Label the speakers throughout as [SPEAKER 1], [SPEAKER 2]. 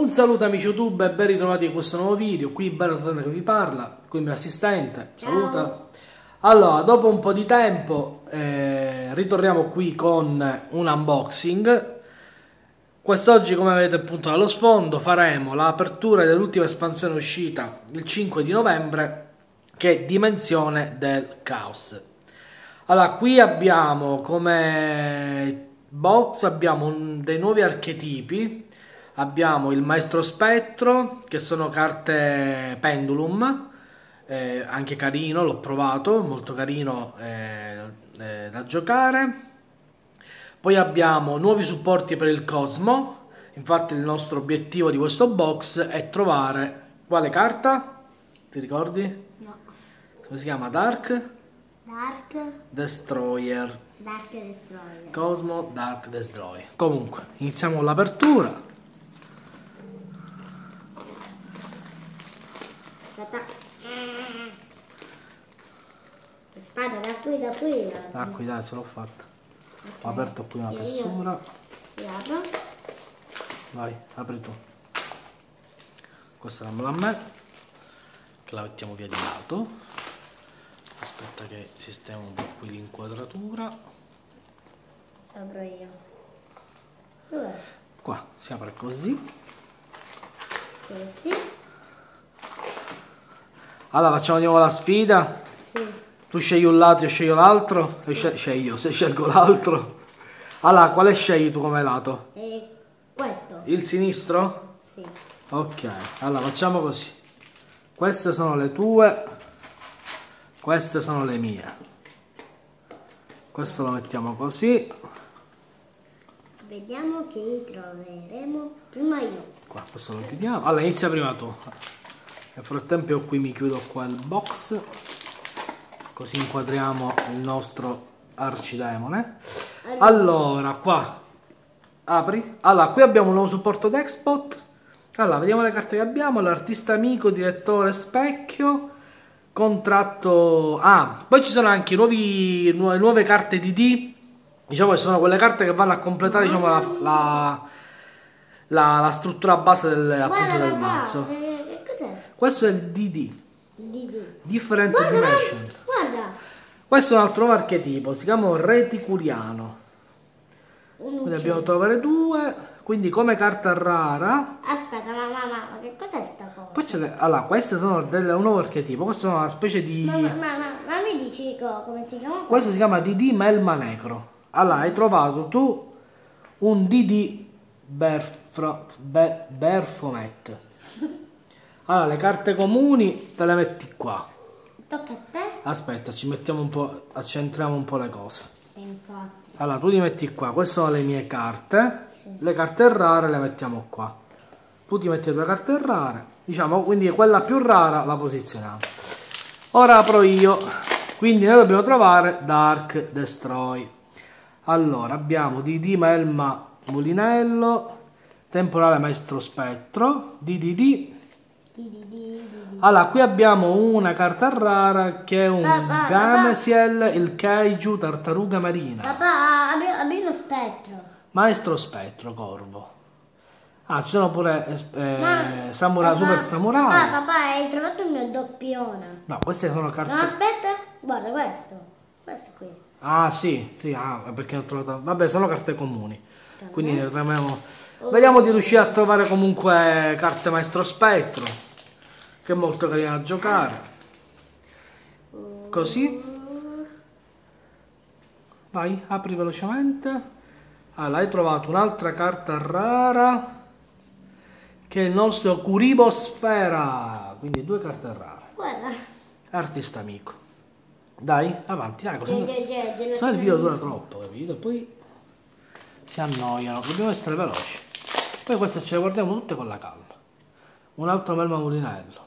[SPEAKER 1] Un saluto amici YouTube e ben ritrovati in questo nuovo video. Qui Bello che vi parla, qui il mio assistente, saluta.
[SPEAKER 2] Ciao.
[SPEAKER 1] Allora, dopo un po' di tempo ritorniamo qui con un unboxing. Quest'oggi, come vedete appunto dallo sfondo, faremo l'apertura dell'ultima espansione uscita il 5 di novembre, che è Dimensione del Caos. Allora, qui abbiamo come box dei nuovi archetipi. Abbiamo il Maestro Spettro, che sono carte pendulum, anche carino, l'ho provato, molto carino da giocare. Poi abbiamo nuovi supporti per il Cosmo, infatti il nostro obiettivo di questo box è trovare quale carta? Ti ricordi?
[SPEAKER 2] No.
[SPEAKER 1] Come si chiama? Dark
[SPEAKER 2] Destroyer.
[SPEAKER 1] Cosmo Dark Destroyer. Comunque, iniziamo con l'apertura.
[SPEAKER 2] Aspetta. Aspetta, da qui.
[SPEAKER 1] Ah, qui dai, ce l'ho fatta.
[SPEAKER 2] Ok.
[SPEAKER 1] Ho aperto qui una fessura.
[SPEAKER 2] Io apro.
[SPEAKER 1] Vai, apri tu. Questa dammela a me, che la mettiamo via di lato. Aspetta che sistemo un po' qui l'inquadratura.
[SPEAKER 2] Apro io. Dov'è?
[SPEAKER 1] Qua si apre così.
[SPEAKER 2] Così.
[SPEAKER 1] Allora facciamo di nuovo la sfida.
[SPEAKER 2] Sì.
[SPEAKER 1] Tu scegli un lato, io sceglio l'altro. Sceglio, se scelgo l'altro. Allora, quale scegli tu come lato?
[SPEAKER 2] E questo?
[SPEAKER 1] Il sinistro?
[SPEAKER 2] Sì.
[SPEAKER 1] Ok, allora facciamo così. Queste sono le tue, queste sono le mie. Questo lo mettiamo così.
[SPEAKER 2] Vediamo che troveremo prima io.
[SPEAKER 1] Qua, questo lo chiudiamo. Allora, inizia prima tu. Nel frattempo io qui mi chiudo qua il box. Così inquadriamo il nostro arcidemone. Allora, qua apri. Allora, qui abbiamo un nuovo supporto Dexpot. Allora, vediamo le carte che abbiamo. L'artista amico, direttore specchio, contratto. Ah, poi ci sono anche nuove carte DD. Diciamo che sono quelle carte che vanno a completare, diciamo, la struttura base appunto del mazzo.
[SPEAKER 2] Che cos'è?
[SPEAKER 1] Questo è il DD. Different
[SPEAKER 2] Guarda,
[SPEAKER 1] Dimension.
[SPEAKER 2] guarda.
[SPEAKER 1] Questo è un altro nuovo archetipo, si chiama Reticuriano. Quindi abbiamo trovare due, quindi come carta rara.
[SPEAKER 2] Aspetta, ma che cos'è sta cosa?
[SPEAKER 1] Poi allora, queste sono un nuovo archetipo, questo è una specie di.
[SPEAKER 2] Ma mi dici come si chiama?
[SPEAKER 1] Questo si chiama DD Melma Necro. Allora, hai trovato tu un DD Berfomet. Allora, le carte comuni te le metti qua.
[SPEAKER 2] Tocca a te?
[SPEAKER 1] Aspetta, ci mettiamo un po', accentriamo un po' le cose.
[SPEAKER 2] Sì, infatti.
[SPEAKER 1] Allora, tu li metti qua, queste sono le mie carte.
[SPEAKER 2] Sì.
[SPEAKER 1] Le carte rare le mettiamo qua. Tu ti metti le tue carte rare, diciamo, quindi quella più rara la posizioniamo. Ora apro io, quindi noi dobbiamo trovare Dark Destroy. Allora, abbiamo DD Melma Mulinello, Temporale Maestro Spettro, DDD. Allora, qui abbiamo una carta rara che è un Gamesiel, il Kaiju Tartaruga Marina.
[SPEAKER 2] Papà, abbi uno spettro.
[SPEAKER 1] Maestro Spettro, Corvo. Ah, ci sono pure Samurai,
[SPEAKER 2] Papà,
[SPEAKER 1] Super Samurai.
[SPEAKER 2] Papà, hai trovato il mio doppione.
[SPEAKER 1] No, queste sono carte.
[SPEAKER 2] No, aspetta. Guarda questo. Questo qui.
[SPEAKER 1] Ah, sì, perché ho trovato. Vabbè, sono carte comuni. Quindi vediamo di riuscire a trovare comunque carte Maestro Spettro, che è molto carina da giocare. Così. Vai, apri velocemente. Allora, hai trovato un'altra carta rara, che è il nostro Curibosfera. Quindi due carte rare.
[SPEAKER 2] Guarda.
[SPEAKER 1] Artista amico. Dai, avanti, dai, così. Se no il video dura troppo, capito? Poi si annoiano, dobbiamo essere veloci. Poi queste ce le guardiamo tutte con la calma. Un altro Melma Mulinello.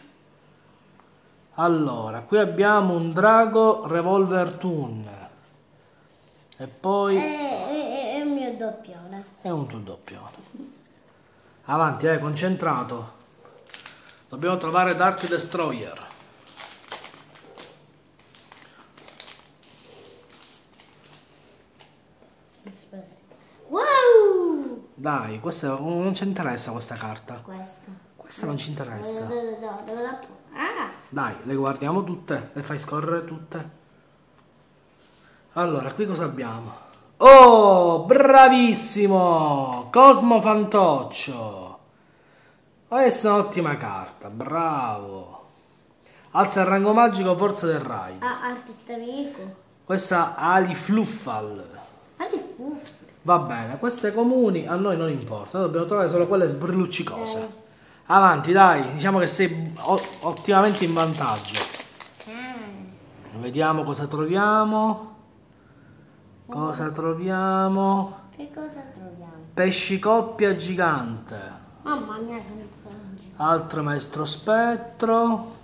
[SPEAKER 1] Allora, qui abbiamo un Drago Revolver Toon. E poi
[SPEAKER 2] È il mio doppione.
[SPEAKER 1] è un tuo doppione. Avanti, concentrato. Dobbiamo trovare Dark Destroyer.
[SPEAKER 2] Wow!
[SPEAKER 1] Dai, questa non ci interessa questa carta.
[SPEAKER 2] Questa.
[SPEAKER 1] Questa non ci interessa.
[SPEAKER 2] Dove la... Ah!
[SPEAKER 1] Dai, le guardiamo tutte, le fai scorrere tutte. Allora, qui cosa abbiamo? Oh, bravissimo! Cosmo Fantoccio. Questa è un'ottima carta, bravo. Alza il rango magico, forza del raid.
[SPEAKER 2] Ah, artista amico.
[SPEAKER 1] Questa Ali Fluffal.
[SPEAKER 2] Ah, che fu.
[SPEAKER 1] Va bene, queste comuni a noi non importa, noi dobbiamo trovare solo quelle sbrilluccicose. Avanti, dai, diciamo che sei ottimamente in vantaggio. Vediamo cosa troviamo. Cosa troviamo?
[SPEAKER 2] Che cosa troviamo?
[SPEAKER 1] Pesci coppia gigante.
[SPEAKER 2] Mamma mia, senza oggi.
[SPEAKER 1] Altro maestro spettro.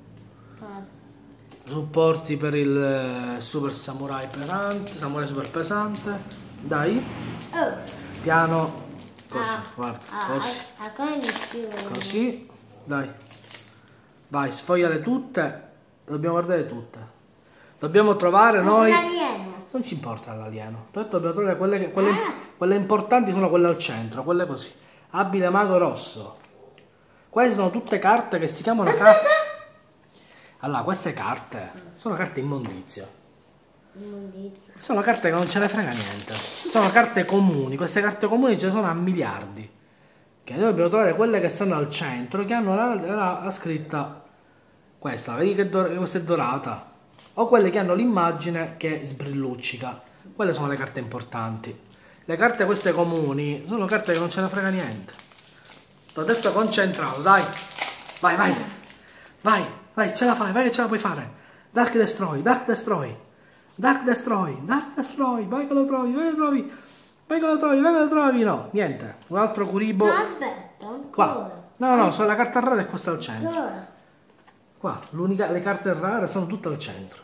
[SPEAKER 1] Supporti per il super samurai pesante. Samurai super pesante. Dai.
[SPEAKER 2] Oh.
[SPEAKER 1] Piano. Così, guarda. Così.
[SPEAKER 2] Come mi scrivo?
[SPEAKER 1] Così. Dai. Vai, sfogliale tutte. Dobbiamo guardare tutte. Dobbiamo trovare noi.
[SPEAKER 2] L'alieno.
[SPEAKER 1] Non ci importa l'alieno. Dobbiamo trovare quelle importanti sono quelle al centro, quelle così. Abile mago rosso. Queste sono tutte carte che si chiamano carte. Allora, queste carte sono carte immondizia.
[SPEAKER 2] Immondizia.
[SPEAKER 1] Sono carte che non ce ne frega niente. Sono carte comuni. Queste carte comuni ce ne sono a miliardi. Che noi dobbiamo trovare quelle che stanno al centro, che hanno la scritta questa. Vedi che questa è dorata. O quelle che hanno l'immagine che sbrilluccica. Quelle sono le carte importanti. Le carte queste comuni sono carte che non ce ne frega niente. Ti ho detto concentrato, dai. Vai, vai. Vai, vai, ce la fai, vai che ce la puoi fare. Dark Destroy, Dark Destroy. Dark Destroy, Dark Destroy. Vai che lo trovi, vai che lo trovi. Vai che lo trovi, vai che lo trovi. No, niente. Un altro Kuribo.
[SPEAKER 2] No, aspetta, ancora.
[SPEAKER 1] Qua. No, no, sono la carta rara e questa al centro.
[SPEAKER 2] Ancora.
[SPEAKER 1] Qua, le carte rare sono tutte al centro.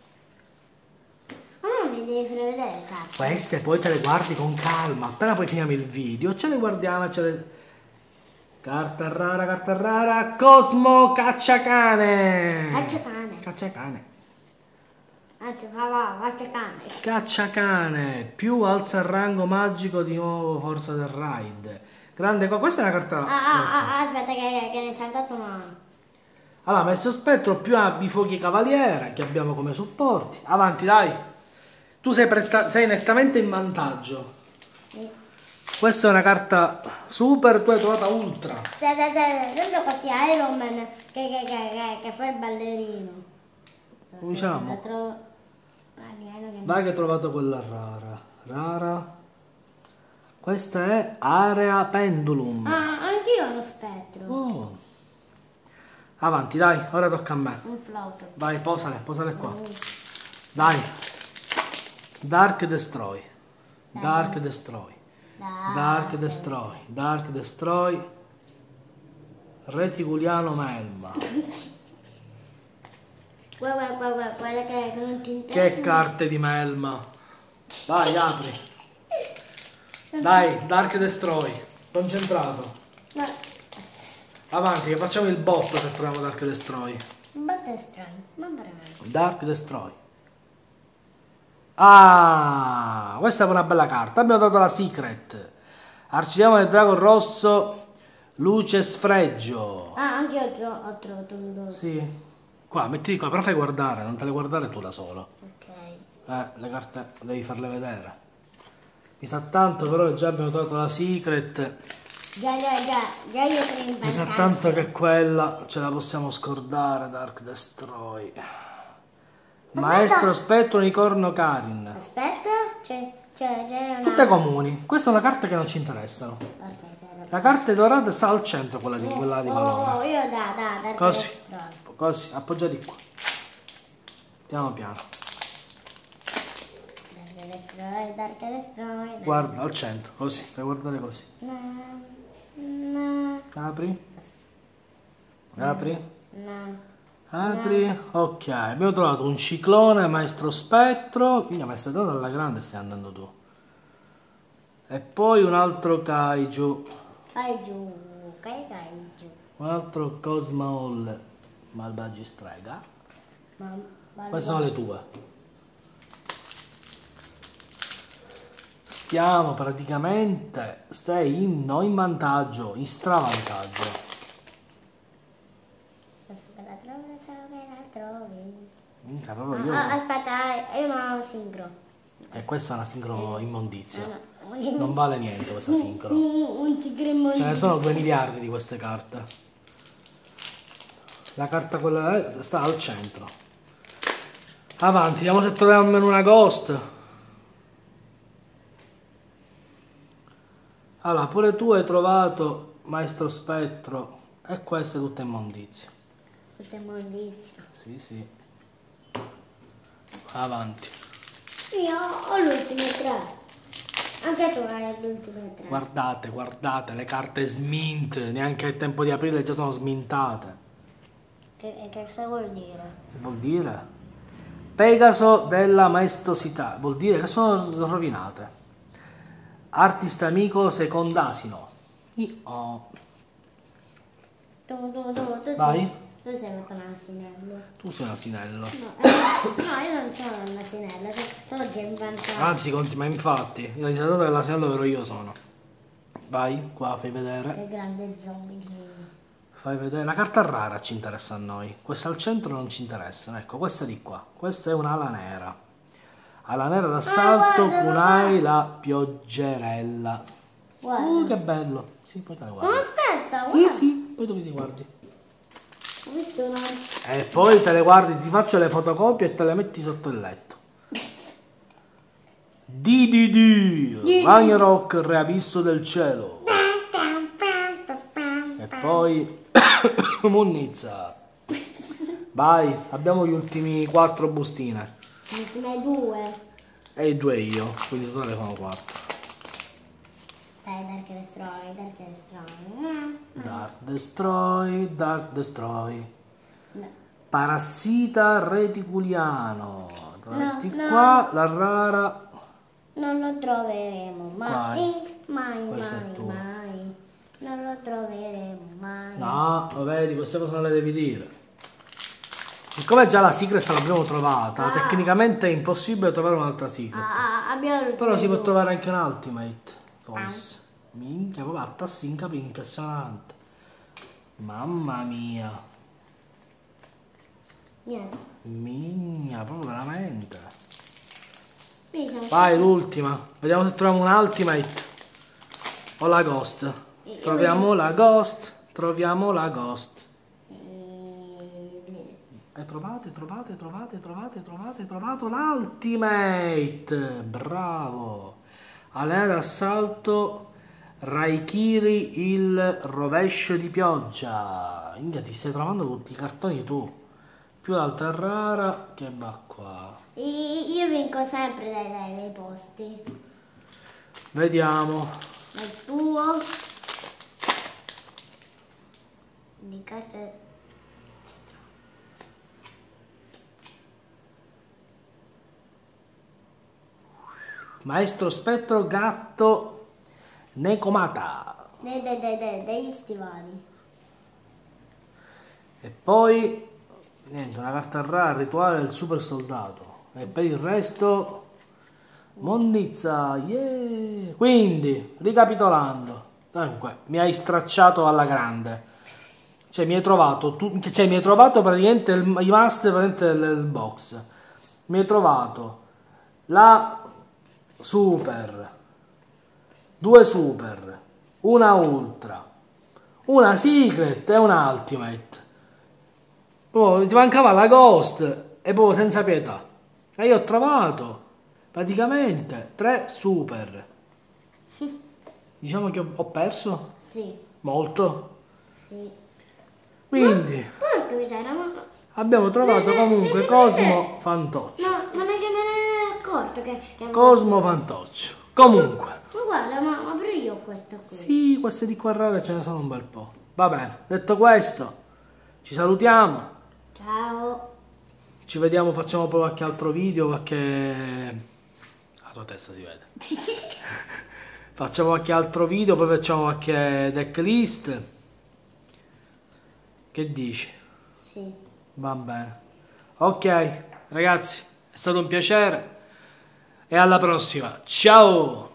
[SPEAKER 2] Ma non mi devi fare vedere le carte.
[SPEAKER 1] Queste poi te le guardi con calma. Appena poi finiamo il video, ce le guardiamo e ce le... Carta rara, Cosmo Cacciacane.
[SPEAKER 2] Cacciacane.
[SPEAKER 1] Cacciacane.
[SPEAKER 2] Anzi, va, cacciacane.
[SPEAKER 1] Cacciacane. Più alza il rango magico di nuovo forza del raid. Grande questa è una carta...
[SPEAKER 2] Aspetta che ne è saltato una.
[SPEAKER 1] Allora, messo spettro più abbi fuochi cavaliere che abbiamo come supporti. Avanti, dai. Tu sei nettamente in vantaggio.
[SPEAKER 2] Sì.
[SPEAKER 1] Questa è una carta super, tu hai trovata ultra.
[SPEAKER 2] Sembra quasi Iron Man che fa il ballerino.
[SPEAKER 1] Diciamo. Vai che hai trovato quella rara. Rara. Questa è Area Pendulum.
[SPEAKER 2] Ah, anch'io ho uno spettro.
[SPEAKER 1] Oh. Avanti, dai, ora tocca a me.
[SPEAKER 2] Un flauto.
[SPEAKER 1] Vai, posale qua. Dai. Dark Destroy. Dark Destroy. Dark Destroy. Dark Destroy. Reticuliano Melma.
[SPEAKER 2] Guarda che non ti interessa.
[SPEAKER 1] Che carte di Melma. Vai, apri. Dai, Dark Destroy. Concentrato.
[SPEAKER 2] Ma
[SPEAKER 1] Avanti, che facciamo il botto se troviamo Dark Destroy.
[SPEAKER 2] batte strano, ma veramente.
[SPEAKER 1] Dark Destroy. Ah, questa è una bella carta. Abbiamo trovato la Secret. Arcidiamo del Drago Rosso. Luce Sfregio.
[SPEAKER 2] Ah, anche io ho trovato un dono.
[SPEAKER 1] Sì. Qua, mettili qua, però fai guardare, non te le guardare tu da solo.
[SPEAKER 2] Ok.
[SPEAKER 1] Le carte devi farle vedere. Mi sa tanto però che già abbiamo trovato la Secret.
[SPEAKER 2] Già io sono in
[SPEAKER 1] Mi sa
[SPEAKER 2] vantaggio.
[SPEAKER 1] tanto che quella ce la possiamo scordare, Dark Destroy. Maestro Spettro Unicorno Karin.
[SPEAKER 2] Aspetta, c'è una...
[SPEAKER 1] Tutte comuni. Queste sono le carte che non ci interessano.
[SPEAKER 2] Ok, serve.
[SPEAKER 1] La carta dorata sta al centro, quella di valore.
[SPEAKER 2] Io da
[SPEAKER 1] Così.
[SPEAKER 2] destroy.
[SPEAKER 1] Così, appoggiati qua. Piano piano.
[SPEAKER 2] Dark destroy.
[SPEAKER 1] Guarda, al centro, così. Fai guardare così.
[SPEAKER 2] No.
[SPEAKER 1] Apri. Apri.
[SPEAKER 2] No.
[SPEAKER 1] Apri. Ok, abbiamo trovato un ciclone, maestro spettro. Quindi ma stai andando alla grande, stai andando tu. E poi un altro kaiju.
[SPEAKER 2] Fai giù. Cai giù.
[SPEAKER 1] Un altro Cosma Hall Malvagi Strega. Queste sono le tue. stiamo praticamente, stai in vantaggio, in stravantaggio.
[SPEAKER 2] Adesso che la trovi, so che la trovi.
[SPEAKER 1] Minchia, proprio io...
[SPEAKER 2] Aspetta, io non ho sincro.
[SPEAKER 1] E questa è una sincro immondizia.
[SPEAKER 2] No.
[SPEAKER 1] Non vale niente questa sincro.
[SPEAKER 2] Un tigre immondizia.
[SPEAKER 1] Ce ne sono 2 miliardi di queste carte. La carta quella sta al centro. Avanti, vediamo se troviamo almeno una ghost. Allora, pure tu hai trovato Maestro Spettro. E questa è tutta immondizia.
[SPEAKER 2] Tutta immondizia.
[SPEAKER 1] Sì, sì. Avanti.
[SPEAKER 2] Io ho l'ultimo 3. Anche tu hai l'ultimo 3.
[SPEAKER 1] Guardate, guardate, le carte smint. Neanche il tempo di aprile già sono smintate.
[SPEAKER 2] Che cosa vuol dire?
[SPEAKER 1] Che vuol dire? Pegaso della maestosità. Vuol dire che sono rovinate. Artista amico secondasino. Oh.
[SPEAKER 2] Tu
[SPEAKER 1] Vai.
[SPEAKER 2] Tu sei un asinello.
[SPEAKER 1] Tu sei un asinello.
[SPEAKER 2] No, io non sono un asinello, sono già inventato.
[SPEAKER 1] Anzi, ma infatti, il iniziatore dell'asinello vero io sono. Vai, qua fai vedere.
[SPEAKER 2] Che grande zombie.
[SPEAKER 1] Fai vedere. La carta rara ci interessa a noi. Questa al centro non ci interessa. Ecco, questa di qua. Questa è un'ala nera. Ala nera d'assalto, kunai la pioggerella.
[SPEAKER 2] Guarda.
[SPEAKER 1] Che bello. Sì, poi te le
[SPEAKER 2] Ma
[SPEAKER 1] guardi.
[SPEAKER 2] aspetta,
[SPEAKER 1] Sì,
[SPEAKER 2] guarda.
[SPEAKER 1] sì, poi dove ti guardi?
[SPEAKER 2] Ho visto una...
[SPEAKER 1] E poi te le guardi, ti faccio le fotocopie e te le metti sotto il letto. Di Ragnarok, re abisso del cielo. E poi Munnizza. Vai, abbiamo gli ultimi 4 bustine.
[SPEAKER 2] Le ultime 2.
[SPEAKER 1] E i 2 io, quindi totale sono 4.
[SPEAKER 2] Dai, Dark Destroy, Dark Destroy.
[SPEAKER 1] Dark Destroy, Dark Destroy.
[SPEAKER 2] No.
[SPEAKER 1] Parassita reticuliano. Metti
[SPEAKER 2] no.
[SPEAKER 1] qua, la rara.
[SPEAKER 2] Non lo troveremo mai, mai,
[SPEAKER 1] Questo è
[SPEAKER 2] mai,
[SPEAKER 1] tuo.
[SPEAKER 2] mai. Non lo troveremo mai.
[SPEAKER 1] No, lo vedi, queste cose non le devi dire. Siccome già la secret l'abbiamo trovata, tecnicamente è impossibile trovare un'altra secret.
[SPEAKER 2] Abbiamo le
[SPEAKER 1] Però si può
[SPEAKER 2] ultime
[SPEAKER 1] trovare anche un ultimate. Forse. Minchia, proprio a tassincapi impressionante. Mamma mia.
[SPEAKER 2] due. Niente.
[SPEAKER 1] Minchia, proprio veramente.
[SPEAKER 2] Qui sono
[SPEAKER 1] Vai, l'ultima. Vediamo se troviamo un ultimate. O la ghost. Troviamo la ghost. Troviamo la ghost. E trovato l'ultimate. Bravo. Alea d'assalto. Raikiri, il rovescio di pioggia. Inga, ti stai trovando tutti i cartoni tu. Più l'altra rara che va qua.
[SPEAKER 2] Io vinco sempre dai posti.
[SPEAKER 1] Vediamo.
[SPEAKER 2] Il tuo. Di carte.
[SPEAKER 1] Maestro Spettro, gatto, Nekomata.
[SPEAKER 2] Degli stivali.
[SPEAKER 1] E poi, niente, una carta rara, rituale del super soldato. E per il resto, Monnizza, yeah! Quindi, ricapitolando, dunque, mi hai stracciato alla grande. Cioè, mi hai trovato praticamente i master praticamente del box. Mi hai trovato la super, 2 super, una ultra, una secret e un ultimate. Oh, ti mancava la ghost e poi senza pietà. E io ho trovato praticamente 3 super. Diciamo che ho perso
[SPEAKER 2] Sì.
[SPEAKER 1] molto.
[SPEAKER 2] Sì.
[SPEAKER 1] Quindi
[SPEAKER 2] Porca miseria, ma...
[SPEAKER 1] abbiamo trovato comunque Cosmo Fantoccio.
[SPEAKER 2] No, non è che me ne ero accorto che...
[SPEAKER 1] Cosmo Fantoccio. Comunque.
[SPEAKER 2] Ma guarda, ma apro io questa qui.
[SPEAKER 1] Sì, queste di qua rare ce ne sono un bel po'. Va bene, detto questo, ci salutiamo.
[SPEAKER 2] Ciao.
[SPEAKER 1] Ci vediamo, facciamo poi qualche altro video, qualche... La tua testa si vede. Facciamo qualche altro video, poi facciamo qualche decklist. Che dici?
[SPEAKER 2] Sì.
[SPEAKER 1] Va bene. Ok, ragazzi, è stato un piacere. E alla prossima. Ciao!